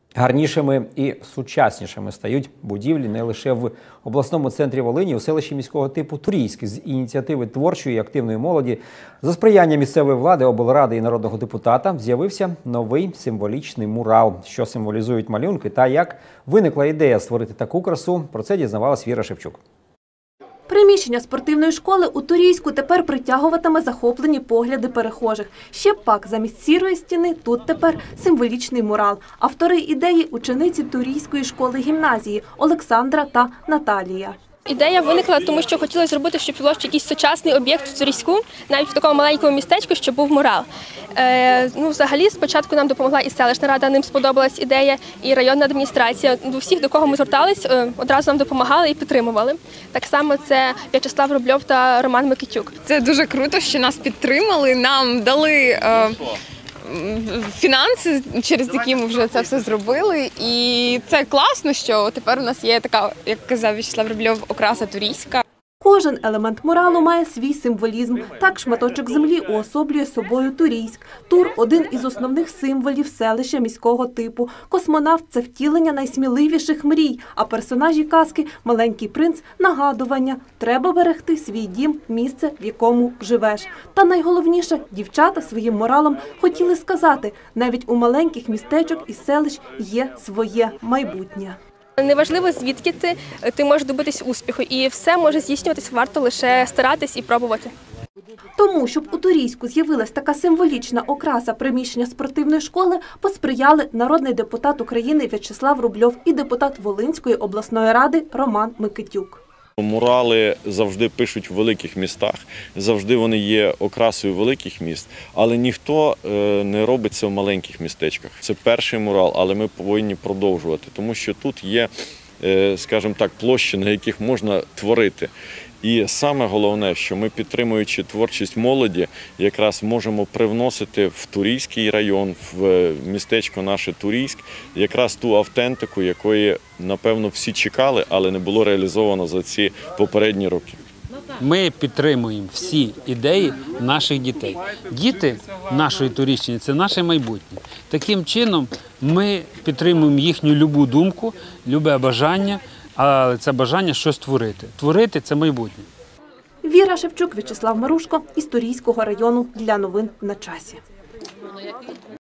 Гарнішими і сучаснішими стають будівлі не лише в обласному центрі Волині, у селищі міського типу Турійськ. З ініціативи творчої і активної молоді за сприяння місцевої влади, облради і народного депутата з'явився новий символічний мурал. Що символізують малюнки та як виникла ідея створити таку красу, про це дізнавалась Віра Шевчук. Приміщення спортивної школи у Турійську тепер притягуватиме захоплені погляди перехожих. Ще пак замість сірої стіни тут тепер символічний мурал. Автори ідеї – учениці Турійської школи-гімназії Олександра та Наталія. Ідея виникла, тому що хотілося зробити, щоб було якийсь сучасний об'єкт в Турійську, навіть в такому маленькому містечку, щоб був мурал. Взагалі, спочатку нам допомогла і селищна рада, ним сподобалась ідея, і районна адміністрація. До всіх, до кого ми звертались, одразу нам допомагали і підтримували. Так само це В'ячеслав Рубльов та Роман Микитюк. Це дуже круто, що нас підтримали, нам дали фінанси, через які ми вже це все зробили. І це класно, що тепер у нас є така, як казав В'ячеслав Рубльов, окраса турійська. Кожен елемент муралу має свій символізм. Так шматочок землі уособлює собою Турійськ. Тур – один із основних символів селища міського типу. Космонавт – це втілення найсміливіших мрій, а персонажі казки – маленький принц – нагадування. Треба берегти свій дім, місце, в якому живеш. Та найголовніше – дівчата своїм муралом хотіли сказати – навіть у маленьких містечок і селищ є своє майбутнє. Неважливо, звідки ти можеш добитись успіху, і все може здійснюватись, варто лише старатись і пробувати. Тому, щоб у Турійську з'явилась така символічна окраса приміщення спортивної школи, посприяли народний депутат України В'ячеслав Рубльов і депутат Волинської обласної ради Роман Микитюк. Мурали завжди пишуть в великих містах, завжди вони є окрасою великих міст, але ніхто не робить це в маленьких містечках. Це перший мурал, але ми повинні продовжувати, тому що тут є, скажімо так, площі, на яких можна творити. І саме головне, що ми, підтримуючи творчість молоді, якраз можемо привносити в Турійський район, в містечко наше Турійськ, якраз ту автентику, якої, напевно, всі чекали, але не було реалізовано за ці попередні роки. Ми підтримуємо всі ідеї наших дітей. Діти нашої Турійщини – це наше майбутнє. Таким чином ми підтримуємо їхню любу думку, любе бажання, але це бажання щось творити. Творити – це майбутнє. Віра Шевчук, В'ячеслав Марушко із Турійського району для новин на часі.